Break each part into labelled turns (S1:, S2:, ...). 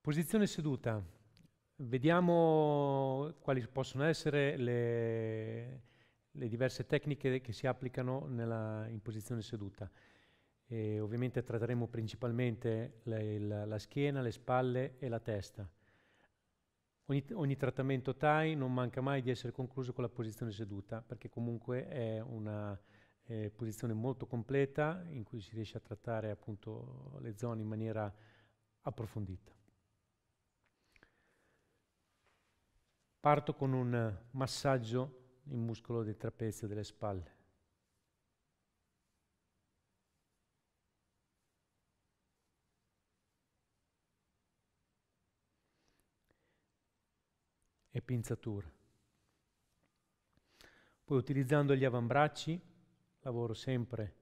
S1: Posizione seduta. Vediamo quali possono essere le diverse tecniche che si applicano in posizione seduta. E ovviamente tratteremo principalmente la schiena, le spalle e la testa. Ogni trattamento Thai non manca mai di essere concluso con la posizione seduta, perché comunque è una posizione molto completa in cui si riesce a trattare appunto le zone in maniera approfondita. Parto con un massaggio in muscolo del trapezio delle spalle. E pinzatura. Poi utilizzando gli avambracci lavoro sempre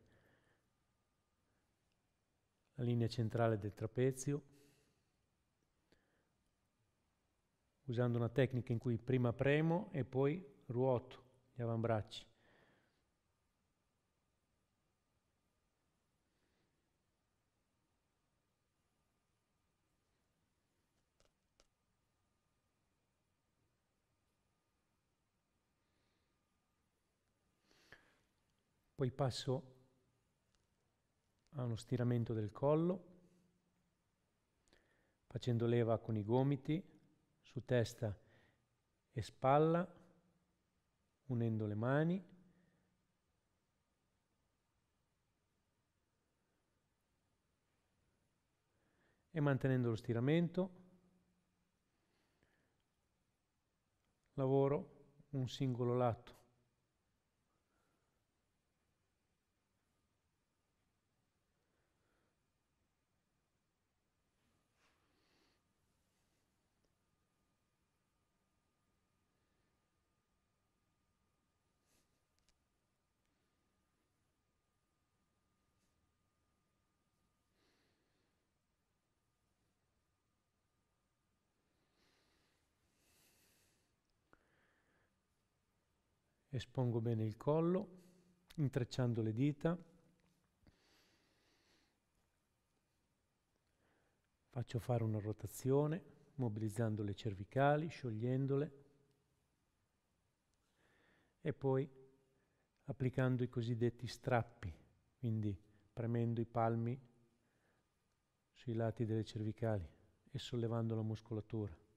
S1: la linea centrale del trapezio, usando una tecnica in cui prima premo e poi ruoto gli avambracci. Poi passo a uno stiramento del collo, facendo leva con i gomiti su testa e spalla, unendo le mani. E mantenendo lo stiramento, lavoro un singolo lato. Espongo bene il collo, intrecciando le dita. Faccio fare una rotazione, mobilizzando le cervicali, sciogliendole e poi applicando i cosiddetti strappi, quindi premendo i palmi sui lati delle cervicali e sollevando la muscolatura.